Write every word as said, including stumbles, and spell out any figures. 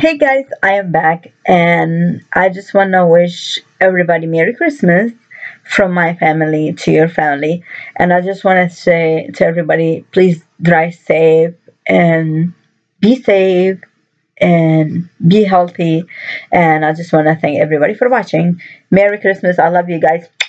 Hey guys, I am back and I just want to wish everybody Merry Christmas from my family to your family. And I just want to say to everybody, please drive safe and be safe and be healthy. And I just want to thank everybody for watching. Merry Christmas. I love you guys.